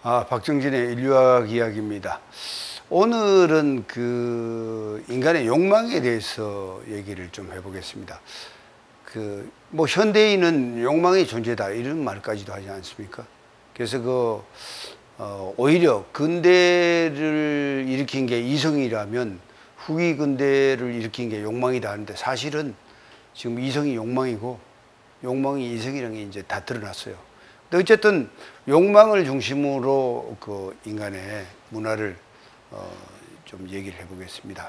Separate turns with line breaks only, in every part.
박정진의 인류학 이야기입니다. 오늘은 그 인간의 욕망에 대해서 얘기를 좀 해보겠습니다. 뭐 현대인은 욕망의 존재다 이런 말까지도 하지 않습니까? 그래서 오히려 근대를 일으킨 게 이성이라면 후기 근대를 일으킨 게 욕망이다 하는데, 사실은 지금 이성이 욕망이고 욕망이 이성이라는 게 이제 다 드러났어요. 근데 어쨌든 욕망을 중심으로 그 인간의 문화를 좀 얘기를 해보겠습니다.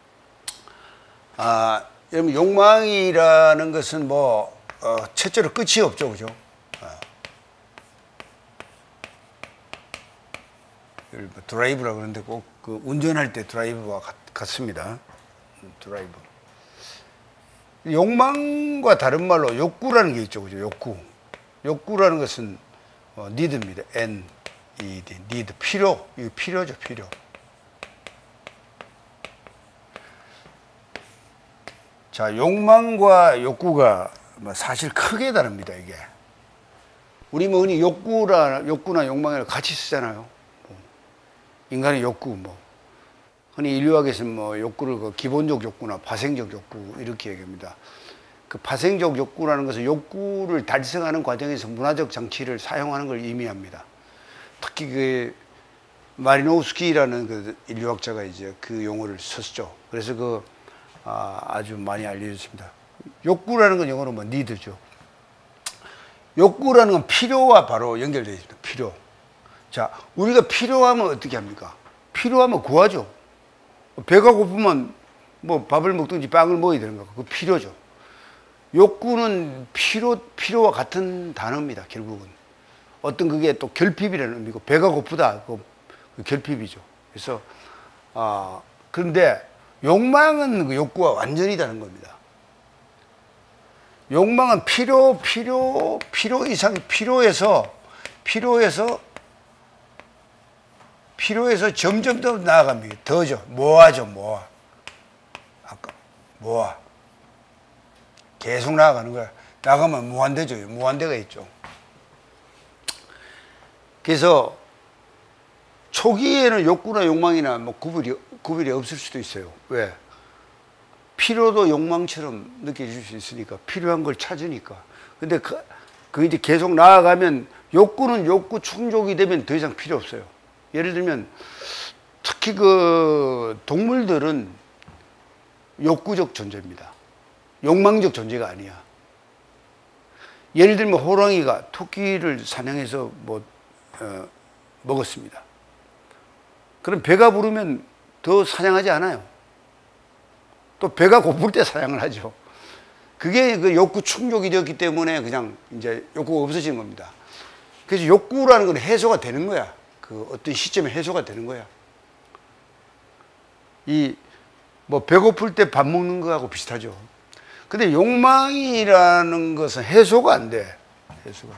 여러분, 욕망이라는 것은 첫째로 끝이 없죠, 그죠? 드라이브라고 그러는데 꼭 그 운전할 때 드라이브와 같습니다. 드라이브. 욕망과 다른 말로 욕구라는 게 있죠, 그죠? 욕구. 욕구라는 것은 need입니다. N-E-D, need, 필요. 이거 필요죠, 필요. 자, 욕망과 욕구가 사실 크게 다릅니다, 이게. 우리 흔히 욕구나 욕망을 같이 쓰잖아요. 인간의 욕구, 흔히 인류학에서는 욕구를 기본적 욕구나 파생적 욕구 이렇게 얘기합니다. 그 파생적 욕구라는 것은 욕구를 달성하는 과정에서 문화적 장치를 사용하는 걸 의미합니다. 특히 그 마리노우스키라는 그 인류학자가 이제 그 용어를 썼죠. 그래서 아주 많이 알려졌습니다. 욕구라는 건 영어로 need죠. 욕구라는 건 필요와 바로 연결되어 있습니다. 필요. 자, 우리가 필요하면 어떻게 합니까? 필요하면 구하죠. 배가 고프면 밥을 먹든지 빵을 먹어야 되는 거, 그거 필요죠. 욕구는 필요와 같은 단어입니다, 결국은. 어떤 그게 또 결핍이라는 의미고, 배가 고프다, 그 결핍이죠. 그래서, 그런데 욕망은 그 욕구와 완전히 다른 겁니다. 욕망은 필요 이상, 필요해서 점점 더 나아갑니다. 더죠. 모아죠. 계속 나아가는 거야. 나가면 무한대죠. 무한대가 있죠. 그래서 초기에는 욕구나 욕망이나 구별이 없을 수도 있어요. 왜? 필요도 욕망처럼 느껴질 수 있으니까, 필요한 걸 찾으니까. 근데 이제 계속 나아가면 욕구는 욕구 충족이 되면 더 이상 필요 없어요. 예를 들면 특히 동물들은 욕구적 존재입니다. 욕망적 존재가 아니야. 예를 들면 호랑이가 토끼를 사냥해서 먹었습니다. 그럼 배가 부르면 더 사냥하지 않아요. 또 배가 고플 때 사냥을 하죠. 그게 그 욕구 충족이 되었기 때문에 그냥 이제 욕구가 없어지는 겁니다. 그래서 욕구라는 건 해소가 되는 거야. 어떤 시점에 해소가 되는 거야. 배고플 때 밥 먹는 거하고 비슷하죠. 근데 욕망이라는 것은 해소가 안 돼. 해소가.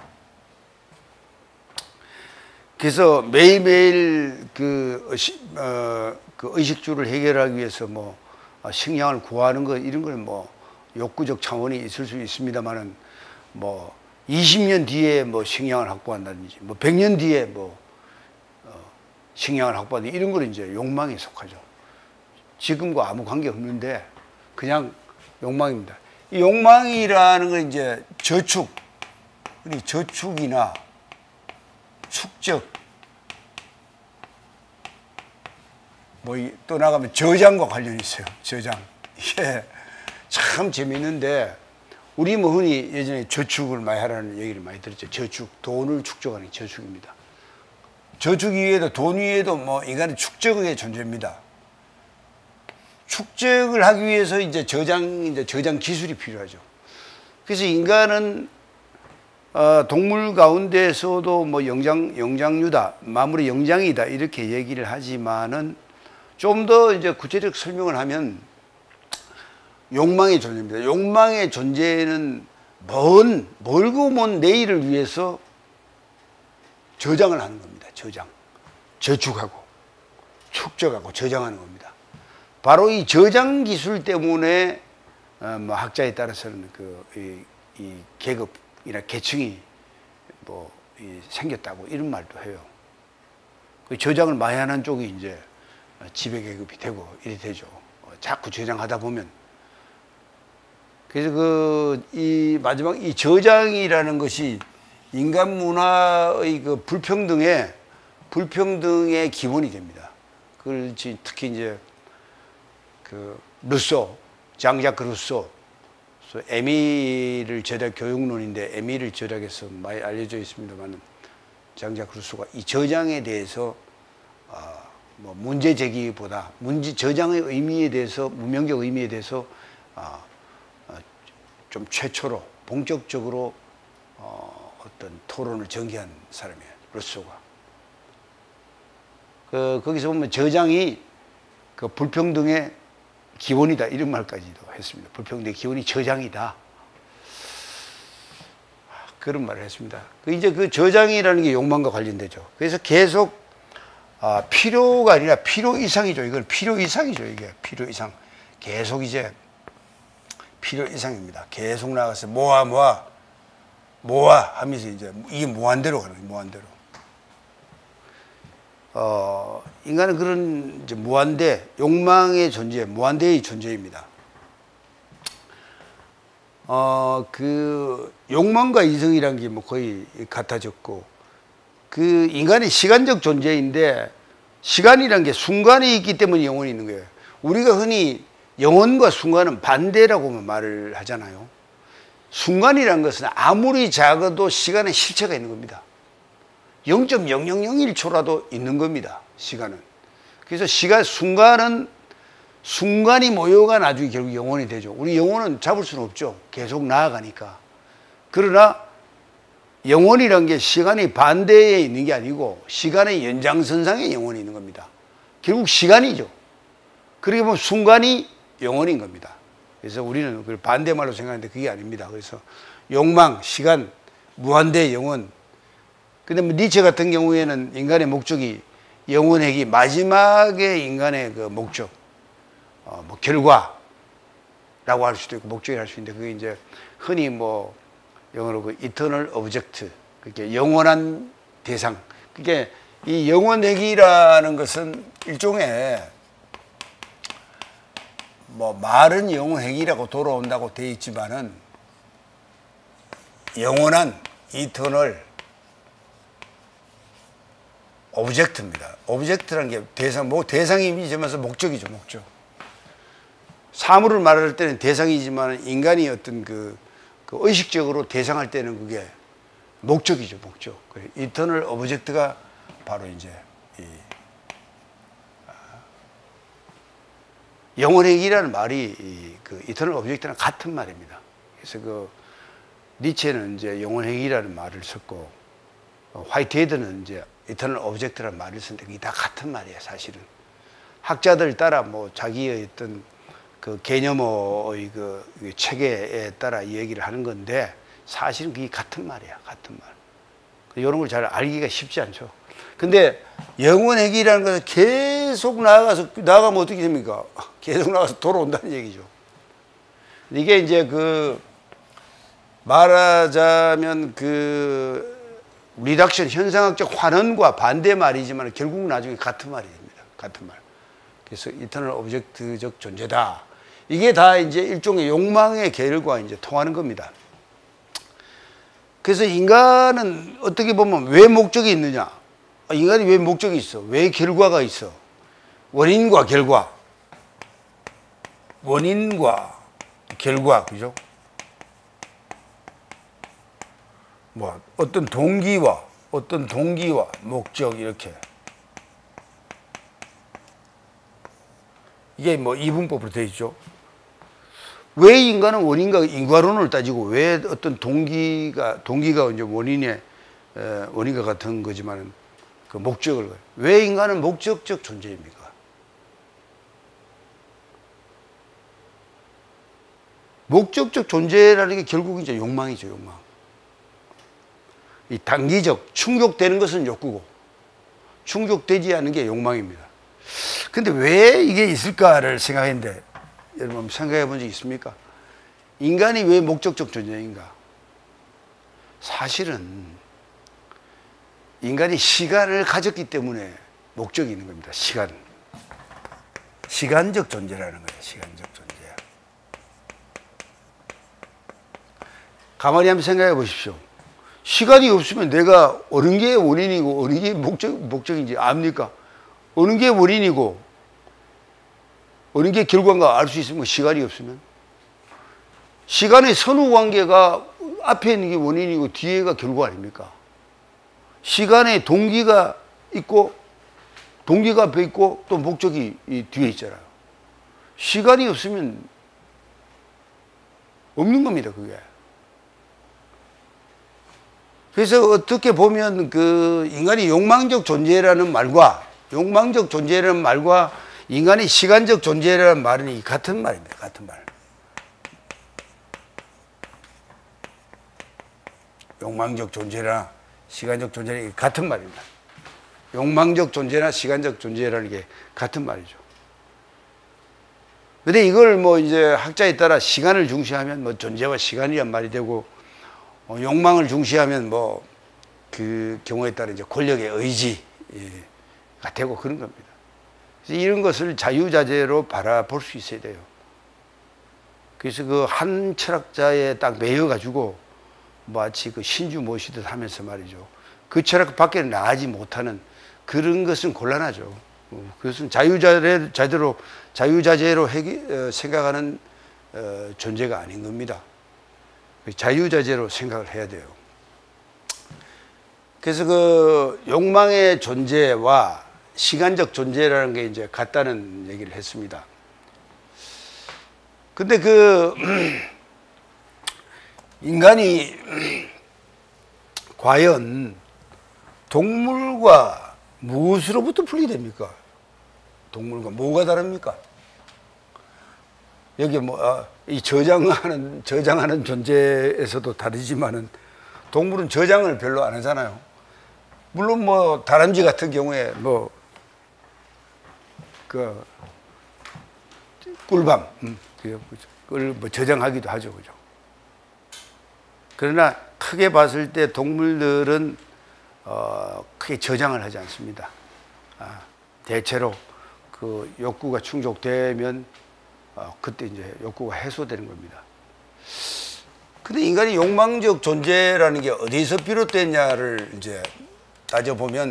그래서 매일매일 의식주를 해결하기 위해서 식량을 구하는 것, 이런 건 욕구적 차원이 있을 수 있습니다만은 20년 뒤에 식량을 확보한다든지 100년 뒤에 식량을 확보한다든지 이런 건 이제 욕망에 속하죠. 지금과 아무 관계 없는데 그냥 욕망입니다. 이 욕망이라는 건 이제 저축이나 축적, 또 나가면 저장과 관련이 있어요. 저장. 이게 참 재밌는데, 우리 흔히 예전에 저축을 많이 하라는 얘기를 많이 들었죠. 저축, 돈을 축적하는 게 저축입니다. 저축 위에도, 돈 위에도 인간은 축적의 존재입니다. 축적을 하기 위해서 이제 저장 기술이 필요하죠. 그래서 인간은 동물 가운데서도 영장류다, 마무리 영장이다 이렇게 얘기를 하지만은 좀 더 이제 구체적 설명을 하면 욕망의 존재입니다. 욕망의 존재는 멀고 먼 내일을 위해서 저장을 하는 겁니다. 저축하고 축적하고 저장하는 겁니다. 바로 이 저장 기술 때문에 학자에 따라서는 이 계급이나 계층이 생겼다고 이런 말도 해요. 그 저장을 많이 하는 쪽이 이제 지배계급이 되고 이래 되죠. 자꾸 저장하다 보면. 그래서 이 마지막 이 저장이라는 것이 인간 문화의 그 불평등의 기본이 됩니다. 그걸 특히 이제 그 장자크 루소, 에밀을 절약 교육론인데 에밀을 절약해서 많이 알려져 있습니다만 장자크 루소가 이 저장에 대해서 뭐 문제 제기보다 저장의 의미에 대해서 문명적 의미에 대해서 좀 최초로 본격적으로 어떤 토론을 전개한 사람이에요. 루소가. 거기서 보면 저장이 그 불평등의 기원이다 이런 말까지도 했습니다. 불평등의 기원이 저장이다. 그런 말을 했습니다. 이제 그 저장이라는 게 욕망과 관련되죠. 그래서 계속 필요가 아니라 필요 이상이죠. 이건 필요 이상이죠. 이게 필요 이상. 계속 이제 필요 이상입니다. 계속 나가서 모아 하면서 이제 이게 무한대로 가는 거예요. 무한대로. 인간은 그런 이제 욕망의 존재, 무한대의 존재입니다. 그 욕망과 이성이란 게 뭐 거의 같아졌고, 그 인간이 시간적 존재인데 시간이란 게 순간이 있기 때문에 영혼이 있는 거예요. 우리가 흔히 영혼과 순간은 반대라고 말을 하잖아요. 순간이란 것은 아무리 작아도 시간에 실체가 있는 겁니다. 0.0001초라도 있는 겁니다. 시간은. 그래서 순간이 모여가 나중에 결국 영혼이 되죠. 우리 영혼은 잡을 수는 없죠. 계속 나아가니까. 그러나 영혼이란 게 시간이 반대에 있는 게 아니고 시간의 연장선상에 영혼이 있는 겁니다. 결국 시간이죠. 그렇게 보면 순간이 영혼인 겁니다. 그래서 우리는 그걸 반대말로 생각하는데 그게 아닙니다. 그래서 욕망, 시간, 무한대 영혼. 근데 뭐 니체 같은 경우에는 인간의 목적이 영혼회기, 마지막에 인간의 그 목적, 뭐 결과라고 할 수도 있고 목적이라 할 수 있는데 그게 이제 흔히 뭐 영어로 그 eternal object, 그게 영원한 대상. 그게 이 영혼회기라는 것은 일종의 뭐 말은 영혼회기라고 돌아온다고 되어 있지만은 영원한 eternal 오브젝트입니다. 오브젝트라는 게 대상이면서 목적이죠, 목적. 사물을 말할 때는 대상이지만 인간이 어떤 그 의식적으로 대상할 때는 그게 목적이죠, 목적. 이터널 오브젝트가 바로 이제 영혼행위라는 말이 그 이터널 오브젝트랑 같은 말입니다. 그래서 그 니체는 이제 영혼행위라는 말을 썼고 화이트헤드는 이제 이터널 오브젝트라는 말을 썼는데 그게 다 같은 말이에요, 사실은. 학자들 따라 뭐 자기의 어떤 그 개념의 그 체계에 따라 이 얘기를 하는 건데 사실은 그게 같은 말이야, 같은 말. 이런 걸 잘 알기가 쉽지 않죠. 근데 영혼행위라는 것은 계속 나아가면 어떻게 됩니까? 계속 나가서 돌아온다는 얘기죠. 이게 이제 그 말하자면 그 리덕션 현상학적 환원과 반대 말이지만 결국 나중에 같은 말이 됩니다. 같은 말. 그래서 이터널 오브젝트적 존재다. 이게 다 이제 일종의 욕망의 계열과 이제 통하는 겁니다. 그래서 인간은 어떻게 보면 왜 목적이 있느냐? 인간이 왜 목적이 있어? 왜 결과가 있어? 원인과 결과. 원인과 결과, 그죠? 뭐 어떤 동기와 목적 이렇게. 이게 뭐 이분법으로 되어 있죠. 왜 인간은 원인과 인과론을 따지고 왜 어떤 동기가 이제 원인과 같은 거지만은 그 목적을 왜 인간은 목적적 존재입니까? 목적적 존재라는 게 결국 이제 욕망이죠, 욕망. 이 단기적 충족되는 것은 욕구고 충족되지 않는 게 욕망입니다. 근데 왜 이게 있을까를 생각했는데 여러분 생각해 본 적 있습니까? 인간이 왜 목적적 존재인가? 사실은 인간이 시간을 가졌기 때문에 목적이 있는 겁니다. 시간. 시간적 존재라는 거예요. 시간적 존재. 가만히 한번 생각해 보십시오. 시간이 없으면 내가 어느 게 원인이고 어느 게 목적인지 압니까? 어느 게 원인이고 어느 게 결과인가 알 수 있으면 시간이 없으면. 시간의 선후 관계가 앞에 있는 게 원인이고 뒤에가 결과 아닙니까? 시간에 동기가 있고 동기가 앞에 있고 또 목적이 이 뒤에 있잖아요. 시간이 없으면 없는 겁니다, 그게. 그래서 어떻게 보면 그 인간이 욕망적 존재라는 말과 인간이 시간적 존재라는 말은 같은 말입니다. 같은 말. 욕망적 존재나 시간적 존재는 같은 말입니다. 욕망적 존재나 시간적 존재라는 게 같은 말이죠. 근데 이걸 뭐 이제 학자에 따라 시간을 중시하면 뭐 존재와 시간이란 말이 되고, 욕망을 중시하면 뭐 그 경우에 따라 이제 권력의 의지가 되고 그런 겁니다. 그래서 이런 것을 자유자재로 바라볼 수 있어야 돼요. 그래서 그 한 철학자에 딱 매여가지고 마치 그 신주 모시듯 하면서 말이죠. 그 철학 밖에 나가지 못하는 그런 것은 곤란하죠. 그것은 자유자재로 생각하는 존재가 아닌 겁니다. 자유자재로 생각을 해야 돼요. 그래서 그 욕망의 존재와 시간적 존재라는 게 이제 같다는 얘기를 했습니다. 근데 그 인간이 과연 동물과 무엇으로부터 풀게 됩니까? 동물과 뭐가 다릅니까? 여기 뭐 이 저장하는 존재에서도 다르지만은 동물은 저장을 별로 안 하잖아요. 물론 뭐 다람쥐 같은 경우에 뭐 그 꿀밤 그걸 뭐 저장하기도 하죠, 그죠? 그러나 크게 봤을 때 동물들은 크게 저장을 하지 않습니다. 대체로 그 욕구가 충족되면 그때 이제 욕구가 해소되는 겁니다. 근데 인간이 욕망적 존재라는 게 어디서 비롯됐냐를 이제 따져보면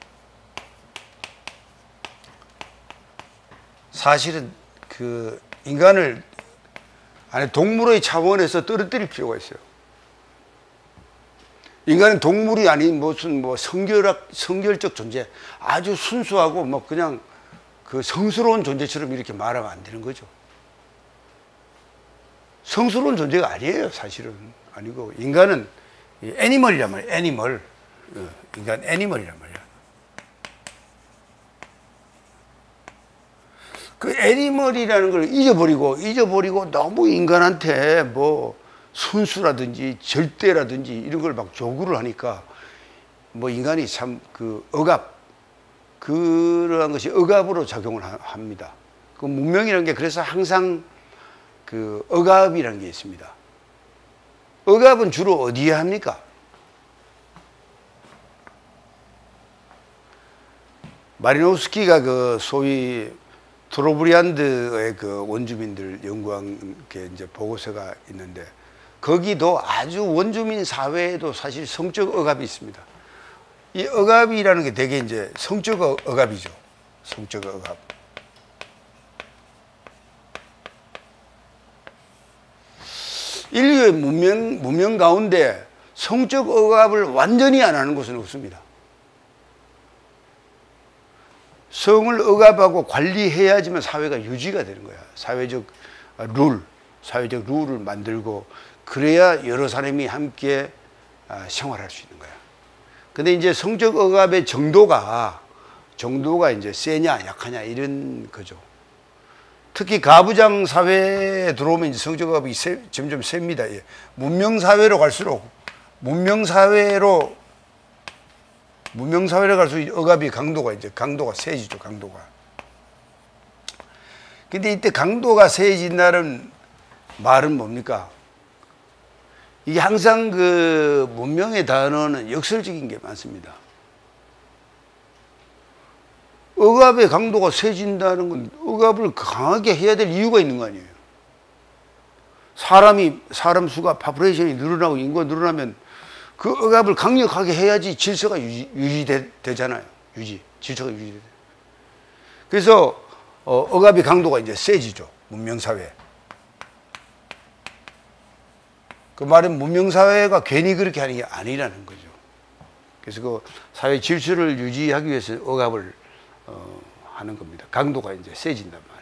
사실은 그 인간을 아니 동물의 차원에서 떨어뜨릴 필요가 있어요. 인간은 동물이 아닌 무슨 뭐 성결적 존재, 아주 순수하고 뭐 그냥 그 성스러운 존재처럼 이렇게 말하면 안 되는 거죠. 성스러운 존재가 아니에요, 사실은. 아니고 인간은 애니멀이란 말이에요. 애니멀. 인간 애니멀이란 말이야. 그 애니멀이라는 걸 잊어버리고 너무 인간한테 뭐 순수라든지 절대라든지 이런 걸 막 요구를 하니까 뭐 인간이 참 그 그러한 것이 억압으로 작용을 합니다. 그 문명이라는 게 그래서 항상 그 억압이라는 게 있습니다. 억압은 주로 어디에 합니까? 마리노스키가 그 소위 트로브리안드의 그 원주민들 연구한 게 이제 보고서가 있는데 거기도 아주 원주민 사회에도 사실 성적 억압이 있습니다. 이 억압이라는 게 되게 이제 성적 억압이죠. 성적 억압. 인류의 문명 가운데 성적 억압을 완전히 안 하는 곳은 없습니다. 성을 억압하고 관리해야지만 사회가 유지가 되는 거야. 사회적 룰을 만들고 그래야 여러 사람이 함께 생활할 수 있는 거야. 근데 이제 성적 억압의 정도가 이제 세냐 약하냐 이런 거죠. 특히 가부장 사회에 들어오면 이제 성적 억압이 점점 셉니다. 예. 문명 사회로 갈수록 억압이 강도가 세지죠, 강도가. 근데 이때 강도가 세진다는 말은 뭡니까? 이게 항상 그 문명의 단어는 역설적인 게 많습니다. 억압의 강도가 세진다는 건 억압을 강하게 해야 될 이유가 있는 거 아니에요. 사람 수가 파푸레이션이 늘어나고 인구가 늘어나면 그 억압을 강력하게 해야지 질서가 유지되잖아요. 질서가 유지돼. 그래서 억압의 강도가 이제 세지죠. 문명사회. 그 말은 문명사회가 괜히 그렇게 하는 게 아니라는 거죠. 그래서 그 사회 질서를 유지하기 위해서 억압을 하는 겁니다. 강도가 이제 세진단 말이에요.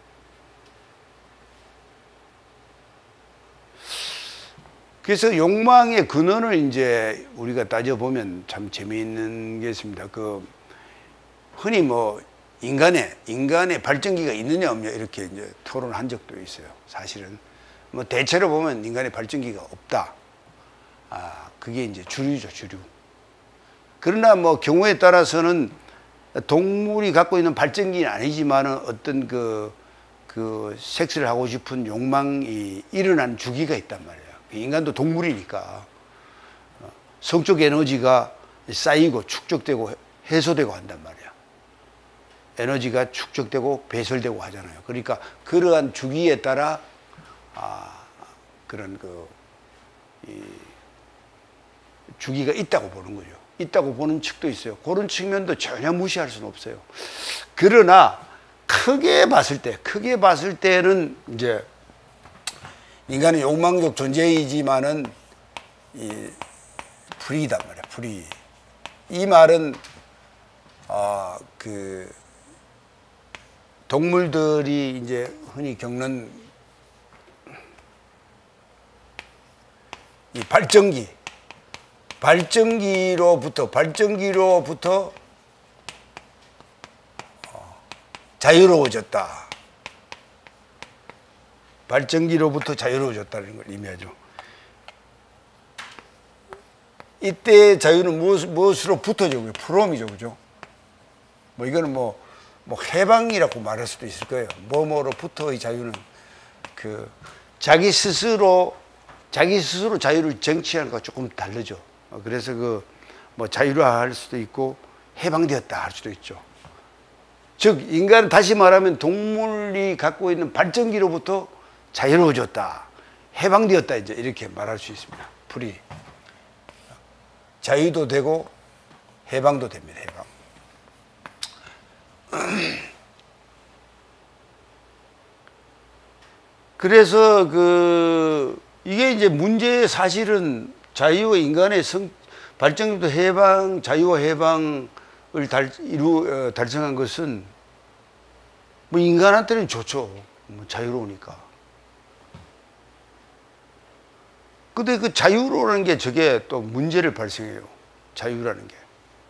그래서 욕망의 근원을 이제 우리가 따져보면 참 재미있는 게 있습니다. 흔히 뭐 인간의 발전기가 있느냐 없느냐 이렇게 이제 토론한 적도 있어요. 사실은 뭐 대체로 보면 인간의 발전기가 없다. 그게 이제 주류죠, 주류. 그러나 뭐 경우에 따라서는 동물이 갖고 있는 발전기는 아니지만은 어떤 그 섹스를 하고 싶은 욕망이 일어나는 주기가 있단 말이에요. 인간도 동물이니까 성적 에너지가 쌓이고 축적되고 해소되고 한단 말이야. 에너지가 축적되고 배설되고 하잖아요. 그러니까 그러한 주기에 따라 그런 주기가 있다고 보는 거죠. 있다고 보는 측도 있어요. 그런 측면도 전혀 무시할 수는 없어요. 그러나 크게 봤을 때는 이제 인간은 욕망적 존재이지만은 불이단 말이야. 불이. 이 말은 동물들이 이제 흔히 겪는 이 발전기로부터 자유로워졌다. 발전기로부터 자유로워졌다는 걸 의미하죠. 이때 자유는 무엇으로 붙어져? 프롬이죠, 그죠? 뭐 이거는 뭐 해방이라고 말할 수도 있을 거예요. 뭐뭐로부터의 자유는 자기 스스로 자유를 쟁취하는 것과 조금 다르죠. 그래서 뭐 자유로할 수도 있고 해방되었다 할 수도 있죠. 즉 인간은 다시 말하면 동물이 갖고 있는 발전기로부터 자유로워졌다, 해방되었다 이제 이렇게 말할 수 있습니다. 풀이 자유도 되고 해방도 됩니다. 해방. 그래서 이게 이제 문제의 사실은 자유와 인간의 발전기부터 해방, 자유와 해방을 달성한 것은 뭐 인간한테는 좋죠. 뭐 자유로우니까. 근데 그 자유로라는 게 저게 또 문제를 발생해요. 자유라는 게.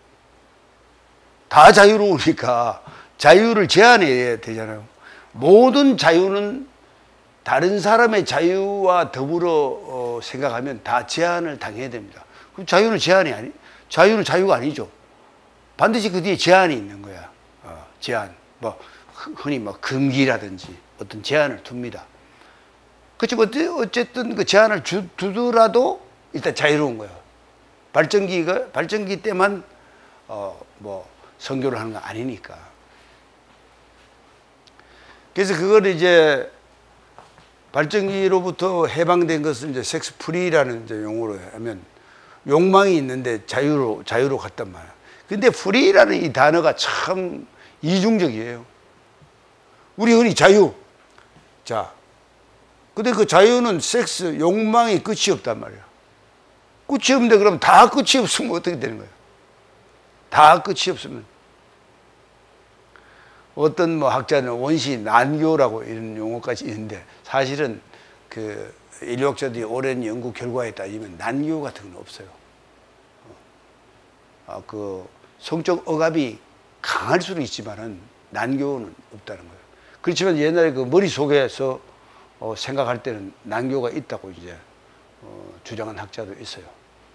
다 자유로우니까 자유를 제한해야 되잖아요. 모든 자유는 다른 사람의 자유와 더불어 생각하면 다 제한을 당해야 됩니다. 그럼 자유는 자유는 자유가 아니죠. 반드시 그 뒤에 제한이 있는 거야. 제한. 뭐 흔히 뭐 금기라든지 어떤 제한을 둡니다. 그렇지만 어쨌든 그 제한을 두더라도 일단 자유로운 거야. 발전기 때만 뭐 선교를 하는 거 아니니까. 그래서 그걸 이제 발전기로부터 해방된 것을 이제 섹스 프리라는 이제 용어로 하면 욕망이 있는데 자유로 갔단 말이야. 근데 프리라는 이 단어가 참 이중적이에요. 우리 흔히 자유. 자, 근데 그 자유는 섹스, 욕망이 끝이 없단 말이야. 끝이 없는데 그럼 다 끝이 없으면 어떻게 되는 거예요? 다 끝이 없으면. 어떤 뭐 학자는 원시 난교라고 이런 용어까지 있는데 사실은 인류학자들이 오랜 연구 결과에 따지면 난교 같은 건 없어요. 성적 억압이 강할 수는 있지만은 난교는 없다는 거예요. 그렇지만 옛날에 머릿속에서 생각할 때는 난교가 있다고 이제 주장한 학자도 있어요.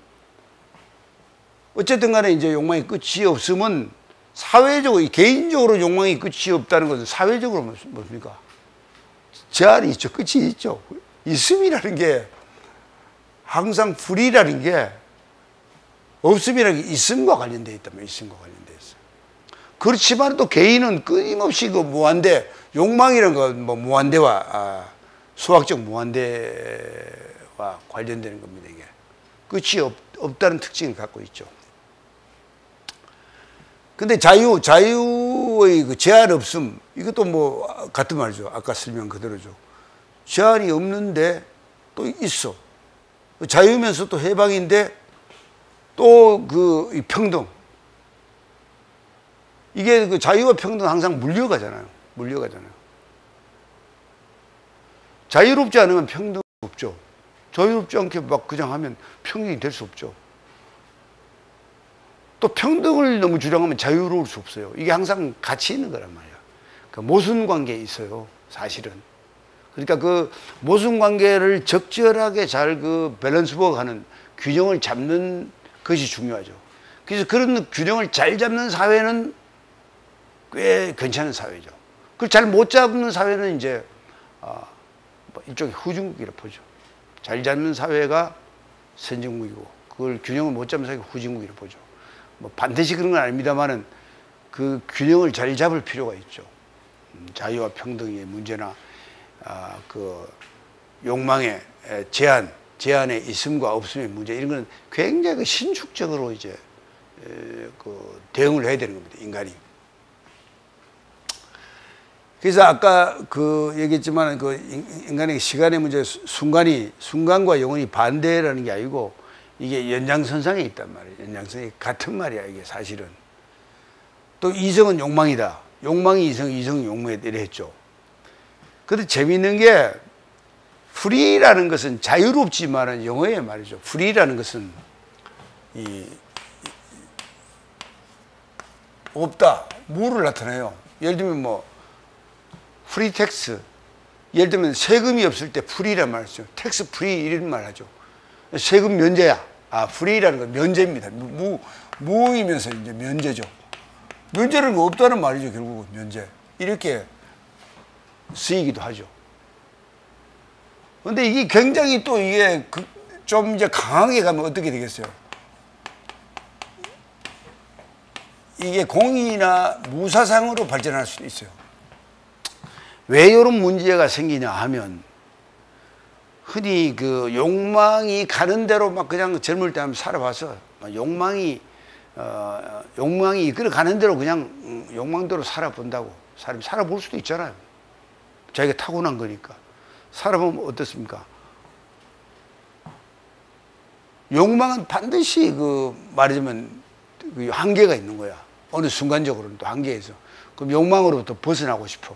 어쨌든 간에 이제 욕망이 끝이 없으면 사회적으로, 개인적으로 욕망이 끝이 없다는 것은 사회적으로 뭡니까? 제한이 있죠. 끝이 있죠. 있음이라는 게 항상 불이라는 게 없음이라는 게 있음과 관련되어 있다면 있음과 관련되어 있어요. 그렇지만 또 개인은 끊임없이 그 무한대, 욕망이라는 건 뭐 무한대와 수학적 무한대와 관련되는 겁니다. 이게 끝이 없다는 특징을 갖고 있죠. 근데 자유의 그 제한 없음, 이것도 뭐 같은 말이죠. 아까 설명 그대로죠. 제한이 없는데 또 있어. 자유면서 또 해방인데 또 그 평등. 이게 그 자유와 평등 항상 물려가잖아요. 자유롭지 않으면 평등 없죠. 자유롭지 않게 막 그냥 하면 평등이 될 수 없죠. 또 평등을 너무 주장하면 자유로울 수 없어요. 이게 항상 같이 있는 거란 말이야. 그 모순 관계에 있어요, 사실은. 그러니까 그 모순 관계를 적절하게 잘 그 밸런스워크하는 균형을 잡는 것이 중요하죠. 그래서 그런 균형을 잘 잡는 사회는 꽤 괜찮은 사회죠. 그걸 잘 못 잡는 사회는 이제 일종의 후진국이라 보죠. 잘 잡는 사회가 선진국이고 그걸 균형을 못 잡는 사회가 후진국이라 보죠. 뭐 반드시 그런 건 아닙니다만은 그 균형을 잘 잡을 필요가 있죠. 자유와 평등의 문제나 그 욕망의 제한의 있음과 없음의 문제, 이런 건 굉장히 그 신축적으로 이제 그 대응을 해야 되는 겁니다, 인간이. 그래서 아까 그 얘기했지만 그 인간의 시간의 문제, 순간과 영혼이 반대라는 게 아니고 이게 연장선상에 있단 말이에요. 연장선이 같은 말이야, 이게 사실은. 또 이성은 욕망이다. 욕망이 이성, 이성이 욕망이다. 이래 했죠. 근데 재미있는 게 프리라는 것은 자유롭지만은 영어에 말이죠. 프리라는 것은 없다, 무를 나타내요. 예를 들면 뭐 프리 텍스, 예를 들면 세금이 없을 때 프리란 말이죠. 텍스 프리 이런 말 하죠. 세금 면제야. 프리라는 건 면제입니다. 무이면서 이제 면제죠. 면제는 없다는 말이죠. 결국은 면제. 이렇게 쓰이기도 하죠. 근데 이게 굉장히 또 이게 좀 이제 강하게 가면 어떻게 되겠어요? 이게 공의나 무사상으로 발전할 수도 있어요. 왜 이런 문제가 생기냐 하면 흔히 그 욕망이 가는 대로 막 그냥 젊을 때 한번 살아봐서 욕망이 이끌어 가는 대로 그냥 욕망대로 살아본다고 사람이 살아볼 수도 있잖아요. 자기가 타고난 거니까. 살아보면 어떻습니까? 욕망은 반드시 그 말하자면 그 한계가 있는 거야. 어느 순간적으로는 또 한계에서. 그럼 욕망으로부터 벗어나고 싶어.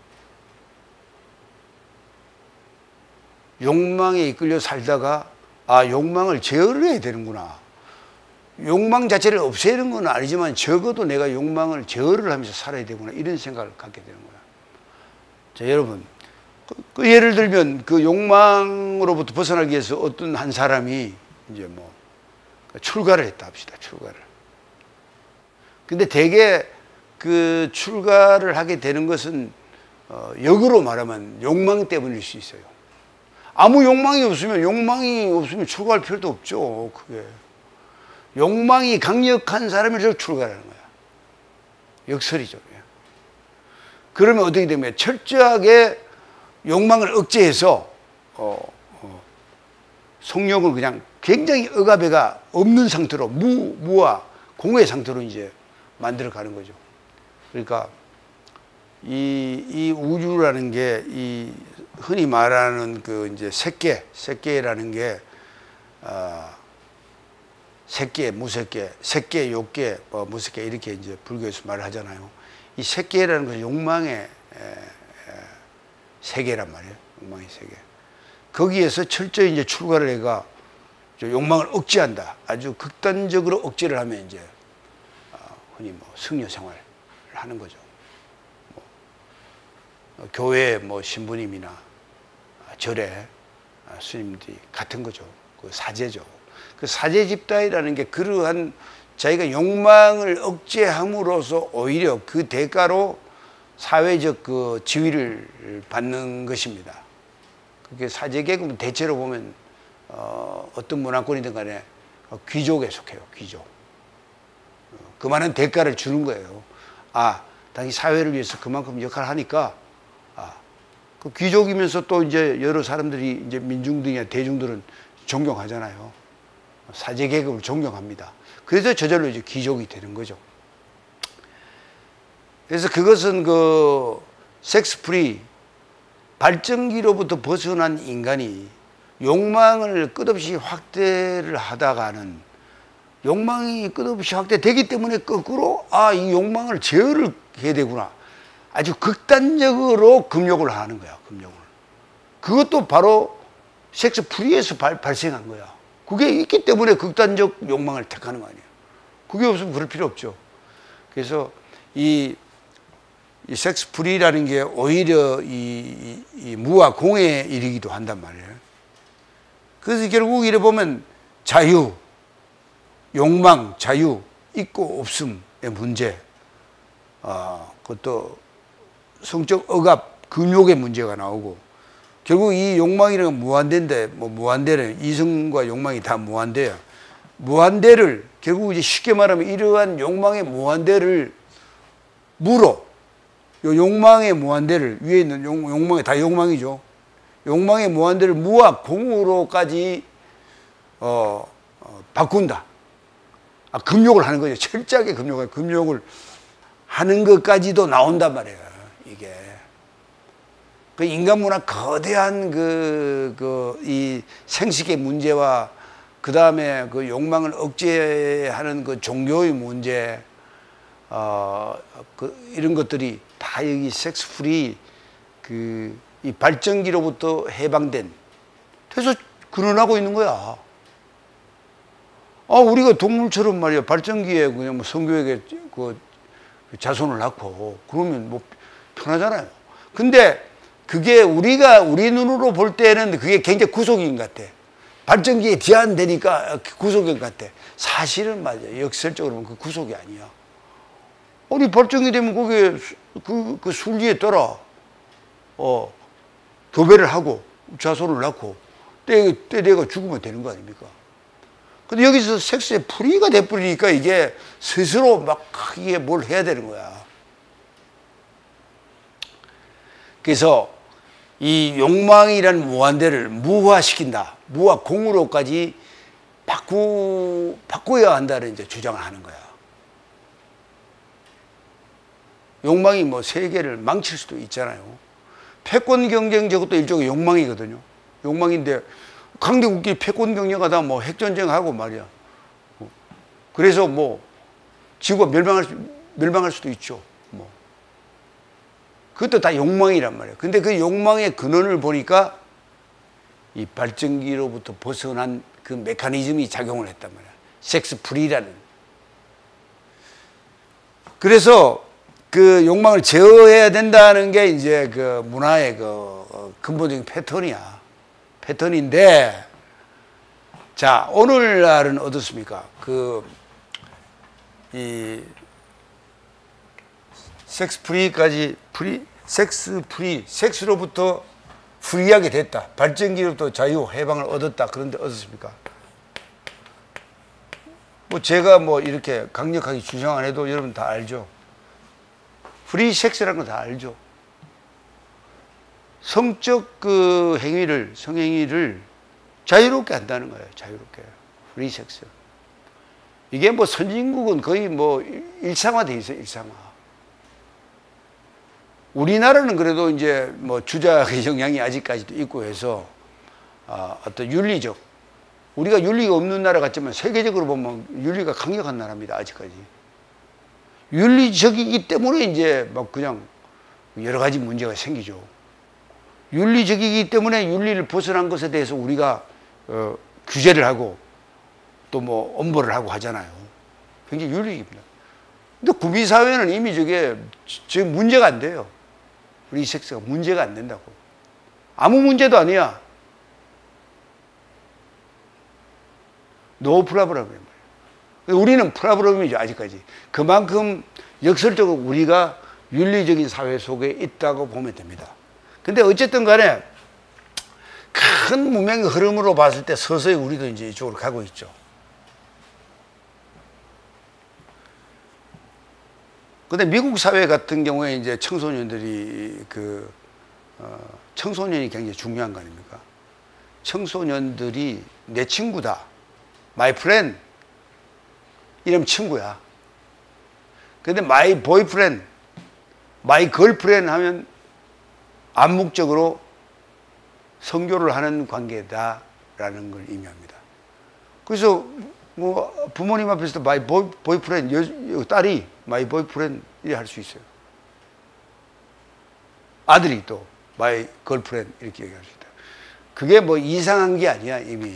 욕망에 이끌려 살다가 욕망을 제어를 해야 되는구나. 욕망 자체를 없애는 건 아니지만 적어도 내가 욕망을 제어를 하면서 살아야 되구나, 이런 생각을 갖게 되는 거야. 자, 여러분, 그 예를 들면 그 욕망으로부터 벗어나기 위해서 어떤 한 사람이 이제 뭐 출가를 했다 합시다. 출가를. 근데 대개 그 출가를 하게 되는 것은 역으로 말하면 욕망 때문일 수 있어요. 아무 욕망이 없으면 출가할 필요도 없죠. 그게 욕망이 강력한 사람일수록 출가하는 거야. 역설이죠. 그러면 어떻게 되면 철저하게 욕망을 억제해서 성욕을 그냥 굉장히 억압해가 없는 상태로 무와 공의 상태로 이제 만들어 가는 거죠. 그러니까 이 우주라는 게 이 흔히 말하는 그 이제 색계라는 게 색계, 무색계, 색계, 욕계, 무색계 이렇게 이제 불교에서 말을 하잖아요. 이 색계라는 것은 욕망의 세계란 말이에요. 욕망의 세계. 거기에서 철저히 이제 출가를 해가 욕망을 억제한다. 아주 극단적으로 억제를 하면 이제 흔히 뭐 승려 생활을 하는 거죠. 교회 뭐 신부님이나 절에 스님들이 같은 거죠. 그 사제죠. 그 사제 집단이라는 게 그러한 자기가 욕망을 억제함으로써 오히려 그 대가로 사회적 그 지위를 받는 것입니다. 그게 사제 계급은 대체로 보면 어떤 문화권이든 간에 귀족에 속해요. 귀족. 그 많은 대가를 주는 거예요. 당연히 사회를 위해서 그만큼 역할을 하니까, 그 귀족이면서 또 이제 여러 사람들이 이제 민중들이나 대중들은 존경하잖아요. 사제 계급을 존경합니다. 그래서 저절로 이제 귀족이 되는 거죠. 그래서 그것은 그 섹스 프리, 발전기로부터 벗어난 인간이 욕망을 끝없이 확대를 하다가는, 욕망이 끝없이 확대되기 때문에 거꾸로 이 욕망을 제어를 해야 되구나. 아주 극단적으로 금욕을 하는 거야. 금욕을. 그것도 바로 섹스 프리에서 발생한 거야. 그게 있기 때문에 극단적 욕망을 택하는 거 아니에요. 그게 없으면 그럴 필요 없죠. 그래서 이 섹스 프리라는 게 오히려 이 무와 공에 이르기도 한단 말이에요. 그래서 결국 이래 보면 자유, 욕망, 자유, 있고 없음의 문제, 그것도 성적 억압, 금욕의 문제가 나오고, 결국 이 욕망이라는 건 무한대인데, 무한대는 이성과 욕망이 다 무한대야. 무한대를, 결국 이제 쉽게 말하면 이러한 욕망의 무한대를 무로, 요 욕망의 무한대를, 위에 있는 욕망이 다 욕망이죠. 욕망의 무한대를 무와 공으로까지 바꾼다. 금욕을 하는 거죠. 철저하게 금욕을 하는 것까지도 나온단 말이에요. 이게 그 인간 문화 거대한 이 생식의 문제와 그 다음에 그 욕망을 억제하는 그 종교의 문제, 이런 것들이 다 여기 섹스 프리 이 발전기로부터 해방된, 그래서 근원하고 있는 거야. 우리가 동물처럼 말이야, 발전기에 그냥 뭐 성교에게 그 자손을 낳고 그러면 뭐 편하잖아요. 근데 그게 우리 눈으로 볼 때는 그게 굉장히 구속인 것 같아. 발전기에 제한되니까 구속인 것 같아. 사실은 맞아요. 역설적으로 보면 그 구속이 아니야. 우리 발전기 되면 거기에 그 순리에 따라 교배를 하고 자손을 낳고 때 되가 죽으면 되는 거 아닙니까? 근데 여기서 섹스의 프리가 돼버리니까 이게 스스로 막 이게 뭘 해야 되는 거야. 그래서 이 욕망이라는 무한대를 무화시킨다. 무와 공으로까지 바꿔야 한다는 이제 주장을 하는 거야. 욕망이 뭐 세계를 망칠 수도 있잖아요. 패권 경쟁 저것도 일종의 욕망이거든요. 욕망인데 강대국끼리 패권 경쟁하다 뭐 핵전쟁하고 말이야. 그래서 뭐 지구가 멸망할 수도 있죠. 뭐 그것도 다 욕망이란 말이에요. 근데 그 욕망의 근원을 보니까 이 발전기로부터 벗어난 그 메커니즘이 작용을 했단 말이야. 섹스 프리라는. 그래서 그 욕망을 제어해야 된다는 게 이제 그 문화의 그 근본적인 패턴인데, 자, 오늘날은 어떻습니까? 이 섹스 프리까지 섹스로부터 프리하게 됐다. 발전기로부터 자유, 해방을 얻었다. 그런데 어떻습니까? 뭐 제가 뭐 이렇게 강력하게 주장 안 해도 여러분 다 알죠. 프리 섹스라는 건 다 알죠. 성적 성행위를 자유롭게 한다는 거예요. 자유롭게. 프리 섹스. 이게 뭐 선진국은 거의 뭐 일상화돼 있어요. 일상화. 우리나라는 그래도 이제 뭐 주작의 영향이 아직까지도 있고 해서 어떤 윤리적, 우리가 윤리가 없는 나라 같지만 세계적으로 보면 윤리가 강력한 나라입니다. 아직까지. 윤리적이기 때문에 이제 막 그냥 여러 가지 문제가 생기죠. 윤리적이기 때문에 윤리를 벗어난 것에 대해서 우리가 규제를 하고 또 뭐 엄벌을 하고 하잖아요. 굉장히 윤리입니다. 근데 구미사회는 이미 저게 지금 문제가 안 돼요. 우리 섹스가 문제가 안 된다고. 아무 문제도 아니야. 노 프라브라면. 우리는 프라브럼이죠, 아직까지. 그만큼 역설적으로 우리가 윤리적인 사회 속에 있다고 보면 됩니다. 근데 어쨌든 간에 큰 문명의 흐름으로 봤을 때 서서히 우리도 이제 이쪽으로 가고 있죠. 근데 미국 사회 같은 경우에 이제 청소년들이 청소년이 굉장히 중요한 거 아닙니까? 청소년들이 내 친구다. my friend. 이러면 친구야. 근데 my boyfriend, my girlfriend 하면 암묵적으로 성교를 하는 관계다라는 걸 의미합니다. 그래서 뭐 부모님 앞에서도 my boyfriend, 딸이 my boyfriend 이렇게 할 수 있어요. 아들이 또 my girlfriend 이렇게 얘기할 수 있다. 그게 뭐 이상한 게 아니야 이미.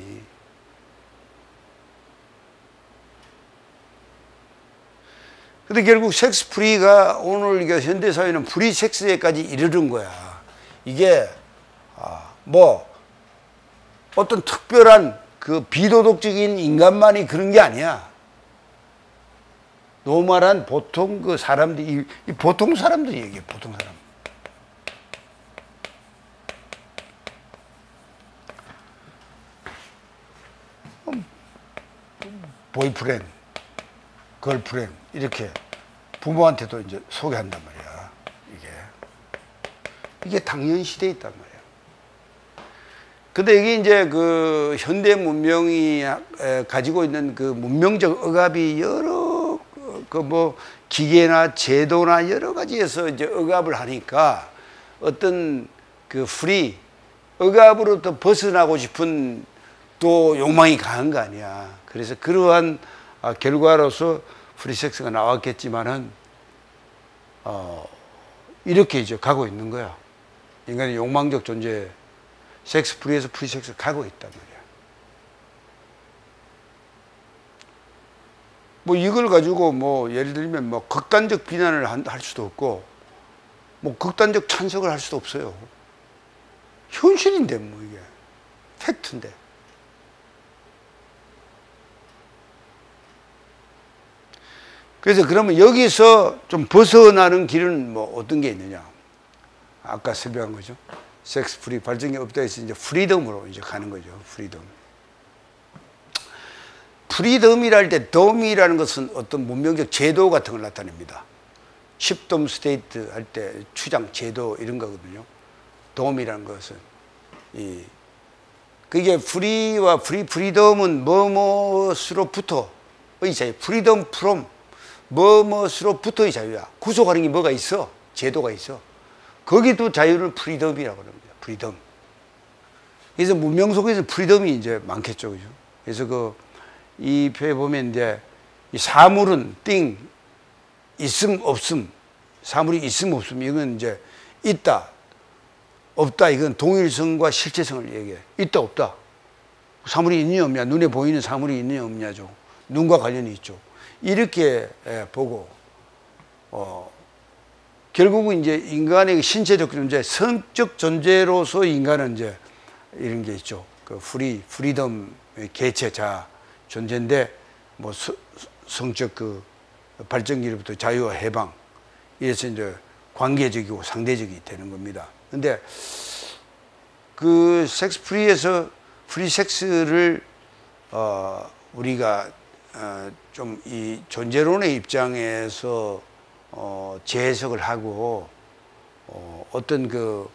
근데 결국 섹스 프리가 오늘 이게 현대 사회는 프리 섹스에까지 이르는 거야. 이게 뭐 어떤 특별한 그 비도덕적인 인간만이 그런 게 아니야. 노멀한 보통 그 사람들이 이 보통 사람들이 얘기해. 보통 사람. 보이프렌드, 걸프렌드 이렇게 부모한테도 이제 소개한단 말이야. 이게 당연시돼 있단 말이야. 근데 이게 이제 그 현대 문명이 가지고 있는 그 문명적 억압이 여러 그 뭐 기계나 제도나 여러 가지에서 이제 억압을 하니까 어떤 그 프리 억압으로부터 벗어나고 싶은 또 욕망이 강한 거 아니야. 그래서 그러한 결과로서 프리섹스가 나왔겠지만은 이렇게 이제 가고 있는 거야. 인간의 욕망적 존재, 섹스 프리에서 프리섹스가 가고 있단 말이야. 뭐 이걸 가지고 뭐 예를 들면 뭐 극단적 비난을 할 수도 없고 뭐 극단적 찬성을 할 수도 없어요. 현실인데 뭐 이게 팩트인데. 그래서 그러면 여기서 좀 벗어나는 길은 뭐 어떤 게 있느냐? 아까 설명한 거죠. 섹스 프리 발전기 없다 해서 이제 프리덤으로 이제 가는 거죠. 프리덤. 프리덤이랄 때 덤이라는 것은 어떤 문명적 제도 같은 걸 나타냅니다. 십돔 스테이트 할 때 추장 제도 이런 거거든요. 돔이라는 것은 그게 프리와 프리덤은 뭐뭐스로부터의 자유. 프리덤 프롬 뭐뭐스로부터의 자유야. 구속하는 게 뭐가 있어? 제도가 있어. 거기도 자유를 프리덤이라고 합니다. 프리덤. 그래서 문명 속에서 프리덤이 이제 많겠죠, 그죠? 그래서 이 표에 보면 이제 이 사물은 띵 있음 없음, 사물이 있음 없음 이건 이제 있다 없다 이건 동일성과 실체성을 얘기해. 있다 없다. 사물이 있느냐 없냐, 눈에 보이는 사물이 있느냐 없냐죠. 눈과 관련이 있죠. 이렇게 보고 결국은 이제 인간의 신체적 존재, 성적 존재로서 인간은 이제 이런 게 있죠. 그 프리덤 개체자 존재인데 뭐 성적 그 발전기로부터 자유와 해방 이래서 이제 관계적이고 상대적이 되는 겁니다. 근데 그 섹스 프리에서 프리 섹스를 우리가 좀 이 존재론의 입장에서 재해석을 하고 어떤 그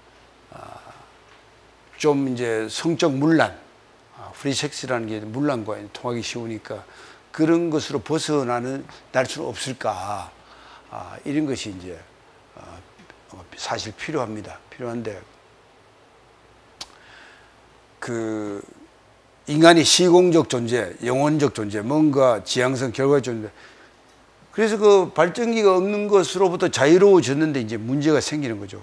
좀 이제 성적 문란, 프리 섹스라는 게 문란과 통하기 쉬우니까 그런 것으로 벗어나는 날 수는 없을까? 이런 것이 이제 사실 필요합니다. 필요한데 그 인간이 시공적 존재, 영혼적 존재, 뭔가 지향성, 결과적 존재. 그래서 그 발전기가 없는 것으로부터 자유로워졌는데 이제 문제가 생기는 거죠.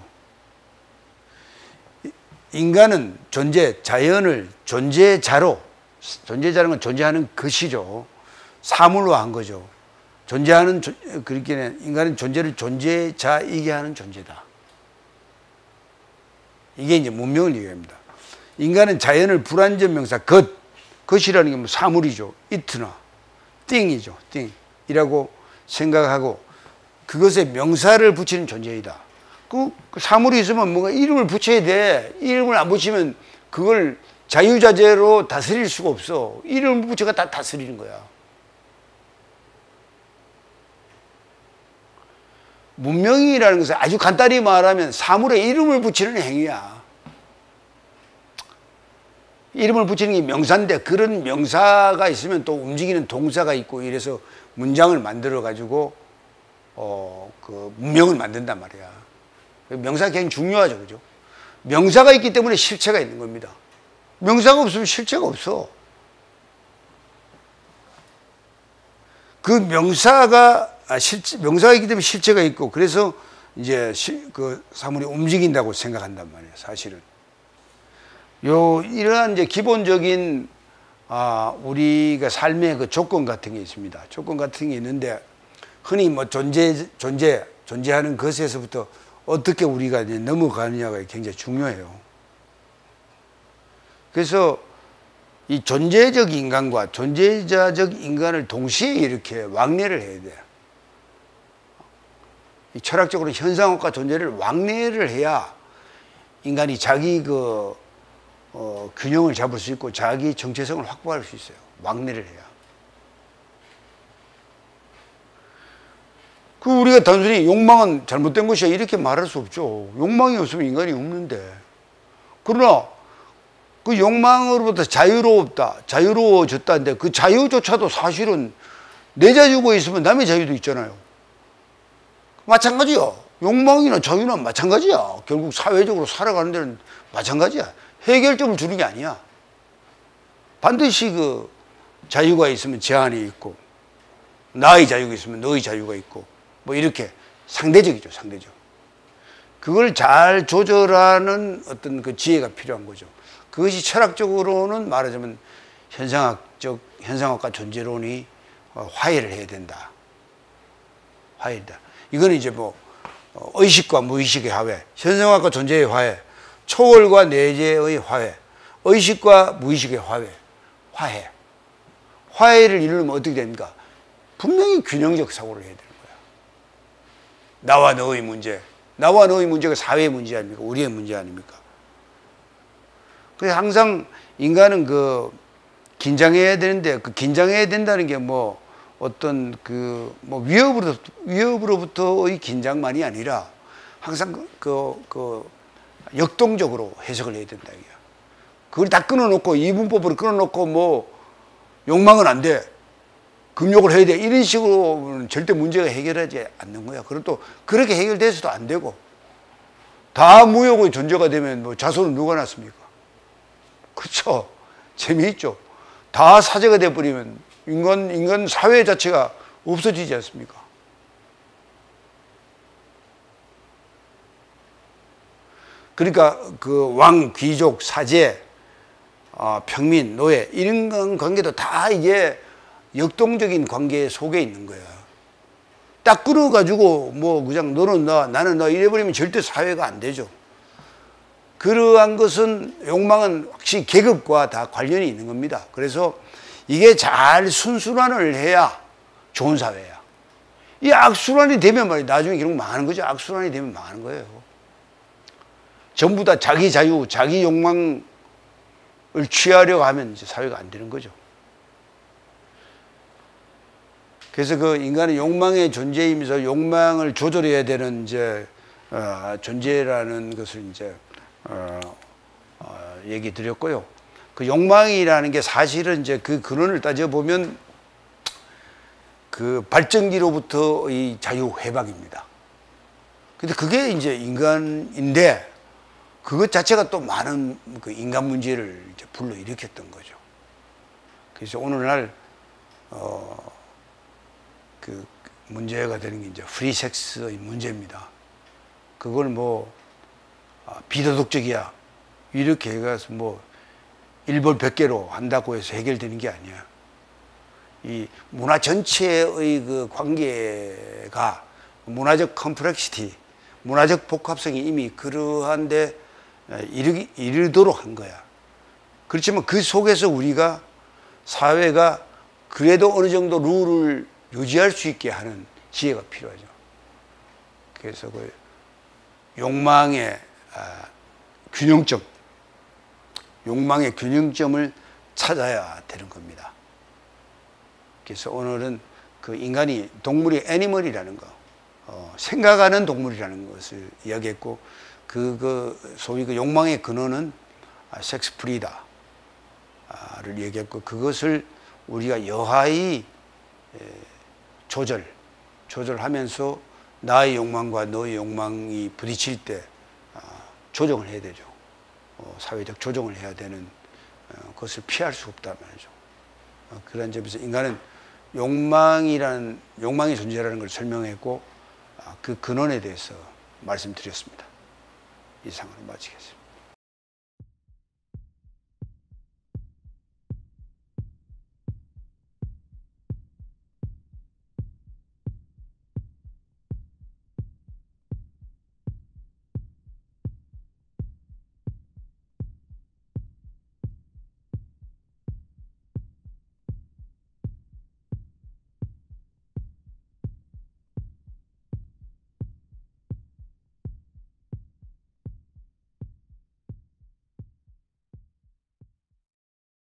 인간은 존재, 자연을 존재자로, 존재자는 건 존재하는 것이죠. 사물화한 거죠. 존재하는, 그렇게 인간은 존재를 존재자이게 하는 존재다. 이게 이제 문명을 얘기합니다. 인간은 자연을 불완전 명사, 것이라는 게 뭐 사물이죠. it나, thing이죠. thing이라고 생각하고 그것에 명사를 붙이는 존재이다. 그 사물이 있으면 뭔가 이름을 붙여야 돼. 이름을 안 붙이면 그걸 자유자재로 다스릴 수가 없어. 이름을 붙여가 다 다스리는 거야. 문명이라는 것은 아주 간단히 말하면 사물에 이름을 붙이는 행위야. 이름을 붙이는 게 명사인데 그런 명사가 있으면 또 움직이는 동사가 있고 이래서 문장을 만들어 가지고 그 문명을 만든단 말이야. 명사가 굉장히 중요하죠, 그죠? 명사가 있기 때문에 실체가 있는 겁니다. 명사가 없으면 실체가 없어. 그 명사가 있기 때문에 실체가 있고 그래서 이제 그 사물이 움직인다고 생각한단 말이에요, 사실은. 이러한 이제 기본적인 우리가 삶의 그 조건 같은 게 있습니다. 조건 같은 게 있는데 흔히 뭐 존재하는 것에서부터 어떻게 우리가 이제 넘어가느냐가 굉장히 중요해요. 그래서 이 존재적 인간과 존재자적 인간을 동시에 이렇게 왕래를 해야 돼요. 이 철학적으로 현상학과 존재를 왕래를 해야 인간이 자기 균형을 잡을 수 있고 자기 정체성을 확보할 수 있어요. 왕래를 해야. 우리가 단순히 욕망은 잘못된 것이야 이렇게 말할 수 없죠. 욕망이 없으면 인간이 없는데. 그러나 그 욕망으로부터 자유로워졌다는데 그 자유조차도 사실은 내 자유가 있으면 남의 자유도 있잖아요. 마찬가지야. 욕망이나 자유나 마찬가지야. 결국 사회적으로 살아가는 데는 마찬가지야. 해결점을 주는 게 아니야. 반드시 그 자유가 있으면 제한이 있고 나의 자유가 있으면 너의 자유가 있고 뭐 이렇게 상대적이죠, 상대적. 그걸 잘 조절하는 어떤 그 지혜가 필요한 거죠. 그것이 철학적으로는 말하자면 현상학과 존재론이 화해를 해야 된다. 화해다. 이거는 이제 뭐 의식과 무의식의 화해, 현상학과 존재의 화해, 초월과 내재의 화해, 의식과 무의식의 화해. 화해를 이루려면 어떻게 됩니까? 분명히 균형적 사고를 해야 되는 거야. 나와 너의 문제. 나와 너의 문제가 사회의 문제 아닙니까? 우리의 문제 아닙니까? 그래서 항상 인간은 긴장해야 되는데 그 긴장해야 된다는 게 뭐 어떤 위협으로부터의 긴장만이 아니라 항상 역동적으로 해석을 해야 된다. 이게. 그걸 다 끊어놓고 이분법으로 끊어놓고 뭐 욕망은 안 돼. 금욕을 해야 돼. 이런 식으로는 절대 문제가 해결하지 않는 거야. 그리고 또 그렇게 해결돼서도 안 되고 다 무욕의 존재가 되면 뭐 자손은 누가 낳습니까? 그렇죠. 재미있죠. 다 사제가 돼버리면 인간 사회 자체가 없어지지 않습니까? 그러니까 그 왕, 귀족, 사제, 평민, 노예 이런 관계도 다 이게 역동적인 관계 속에 있는 거야. 딱 끊어가지고 뭐 그냥 너는 나, 나는 나 이래버리면 절대 사회가 안 되죠. 그러한 것은 욕망은 확실히 계급과 다 관련이 있는 겁니다. 그래서 이게 잘 순순환을 해야 좋은 사회야. 이 악순환이 되면 말이야 나중에 결국 망하는 거죠. 악순환이 되면 망하는 거예요. 전부 다 자기 자유, 자기 욕망을 취하려고 하면 이제 사회가 안 되는 거죠. 그래서 그 인간은 욕망의 존재이면서 욕망을 조절해야 되는 이제 존재라는 것을 이제 얘기 드렸고요. 그 욕망이라는 게 사실은 이제 그 근원을 따져보면 그 발전기로부터의 자유 회방입니다. 근데 그게 이제 인간인데 그것 자체가 또 많은 그 인간 문제를 이제 불러일으켰던 거죠. 그래서 오늘날 그 문제가 되는 게 이제 프리섹스의 문제입니다. 그걸 뭐 비도덕적이야 이렇게 해가서 뭐 일벌 100개로 한다고 해서 해결되는 게 아니야. 이 문화 전체의 그 관계가 문화적 컴플렉시티, 문화적 복합성이 이미 그러한데 이르도록 한 거야. 그렇지만 그 속에서 우리가 사회가 그래도 어느 정도 룰을 유지할 수 있게 하는 지혜가 필요하죠. 그래서 그 욕망의 균형점을 찾아야 되는 겁니다. 그래서 오늘은 그 인간이 동물이 애니멀이라는 거, 생각하는 동물이라는 것을 이야기했고, 소위 그 욕망의 근원은 섹스 프리다를 얘기했고, 그것을 우리가 여하히 조절하면서 나의 욕망과 너의 욕망이 부딪힐 때 조정을 해야 되죠. 사회적 조정을 해야 되는 것을 피할 수 없단 말이죠. 그런 점에서 인간은 욕망이 존재라는 걸 설명했고, 그 근원에 대해서 말씀드렸습니다. 이상으로 마치겠습니다.